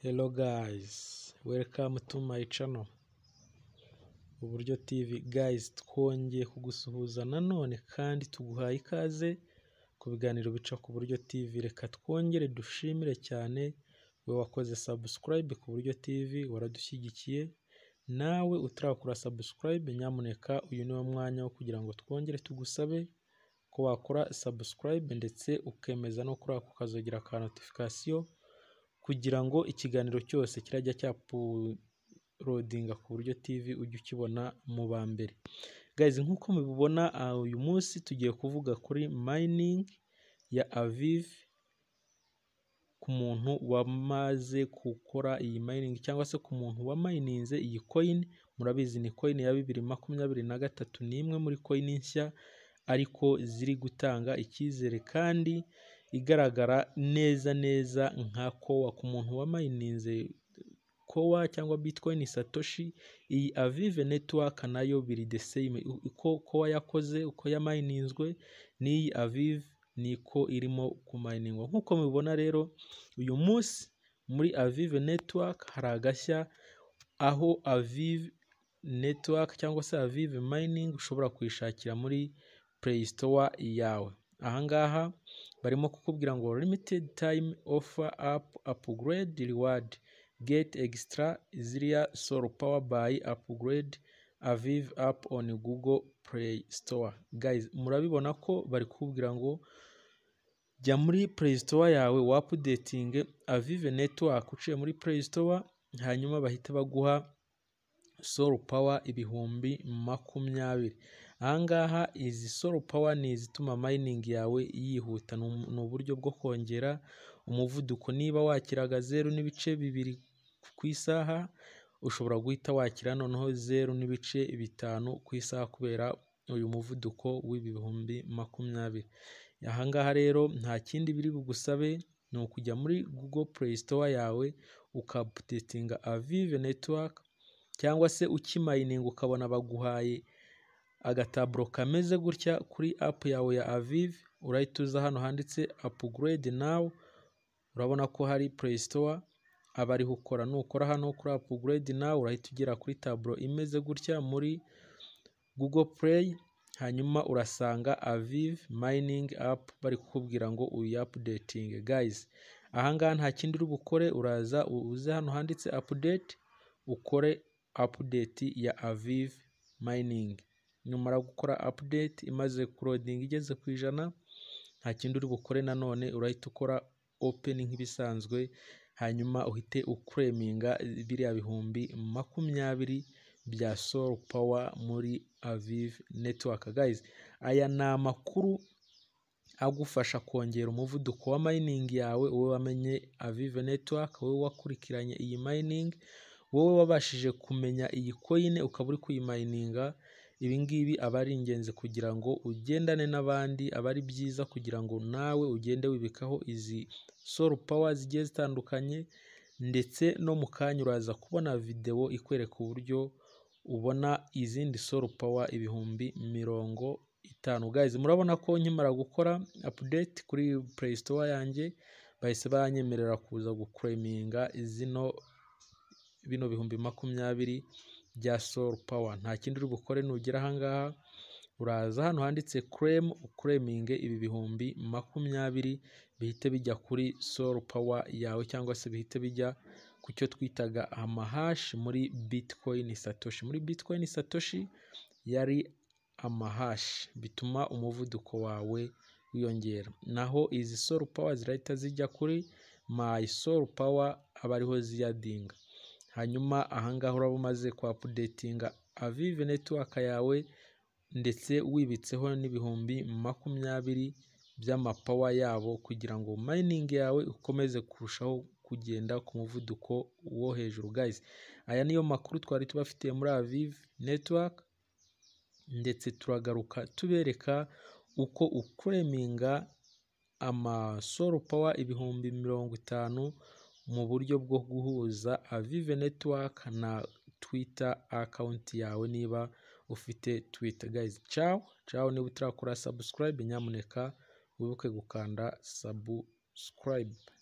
Hello guys, welcome to my channel Uburyo TV. Guys, twongeye kugusuhuza nanone kandi tuguhaye ikaze ku biganiro bica ku Buryo TV. Reka twongere dushimire cyane we wakoze subscribe ku Buryo TV, waradushyigikiye. Nawe utarakora subscribe, nyamuneka uyu niwo mwanya wo kugira ngo twongere tugusabe ko wakora subscribe ndetse ukemeza no kuri ako kazogera ka notification kugira ngo ikiganiro cyose kirajya cyapulodinga ku Buryo TV ujye ukibona mu ba mbere. Guys, nkuko mubibona uyu munsi tugiye kuvuga kuri mining ya Avive ku muntu wamaze gukora iyi mining cyangwa se ku muntu wamininze iyi coin. Murabizi ni coin ya 2023, ni imwe muri coin nshya ariko ziri gutanga icyizere kandi igaragara neza nka kowa ku muntu wamininze kowa cyangwa Bitcoin Satoshi. Iyi Avive Network nayo biri the same, uko kowa yakoze uko yamininzwe ni Avive niko irimo kuminingwa. Nkuko mubibona rero uyu munsi muri Avive Network hari agashya aho Avive Network cyangwa se Avive Mining ushobora kuyishakira muri Play Store yawe. Ahangaha barimo kukubwira ngo limited time offer app upgrade reward, get extra Injira solar power by upgrade Avive app on Google Play Store. Guys, murabibona ko bari kukubwira ngo jya muri Play Store yawe updating Avive Network uciye muri Play Store, hanyuma bahita baguha solar power 20,000. Ahangaha izi solar power ni izituma mining yawe yihuta. Ni uburyo bwo kongera umuvuduko. Niba wakiraga 0.2 ku isaha, ushobora guhita wakira noneho 0.5 ku isaha kubera uyu muvuduko w'20,000. Ahangaha rero nta kindi biri bugusabe, ni ukujya muri Google Play Store yawe ukapdatinga Avive Network, cyangwa se ukimayininga ukabona baguhaye agataburo kameze gutya kuri app yawe ya Avive, urahita uza hano handitse upgrade now. Urabona ko hari Play Store abari gukora. Nukora hano kuri upgrade now urahita ugera kuri taburo imeze gutya muri Google Play, hanyuma urasanga Avive mining app bari kukubwira ngo uyi-updating. Guys, ahangaha nta kindi uri bukore, uraza uze hano handitse update, ukore update ya Avive mining. Nyuma gukora update imaze kuloading igeze ku 100, nta kindi uri bukore nanone, urahita ukora open nk'ibisanzwe, hanyuma uhite uclaiminga biriya 20,000 bya solar power muri Avive Network. Guys, aya ni amakuru agufasha kongera umuvuduko wa mining yawe. Wowe wamenye Avive Network, wowe wakurikiranye iyi mining, wowe wabashije kumenya iyi coin ukaba uri kuyimayininga. Ibi ngibi aba ari ingenzi kugira ngo ugendane n'abandi, aba ari byiza kugira ngo nawe ugende wibikaho izi solar power zigiye zitandukanye, ndetse no mu kanya uraza kubona video ikwereka uburyo ubona izindi solar power 50,000. Guys, murabona ko nkimara gukora update kuri Play Store yanjye bahise banyemerera kuza guclaiminga bino 20,000 bya solar power. Nta kindi uri bukore, nugera ahangaha uraza hano handitse Cliam, uclaiminge ibi 20,000 bihite bijya kuri solar power yawe, cyangwa se bihite bijya ku cyo twitaga amahash muri Bitcoin Satoshi. Muri Bitcoin Satoshi yari amahash, bituma umuvuduko wawe wiyongera. Naho izi solar power zirahita zijya kuri my solar power, aba ariho ziyadinga. Hanyuma ahangaha uraba umaze ku updatinga Avive Network yawe, ndetse wibitseho n'20,000 by'amapower yabo, kugira ngo mining yawe ukomeze kurushaho kugenda ku muvuduko wo hejuru. Guys, aya niyo makuru twari tubafitiye muri Avive Network, ndetse turagaruka tubereka uko uclaiminga ama solar power 50,000 mu buryo bwo guhuza Avive Network na Twitter account yawe niba ufite Twitter. Guys, ciao. Niba utarakora subscribe, nyamuneka wibuke gukanda subscribe.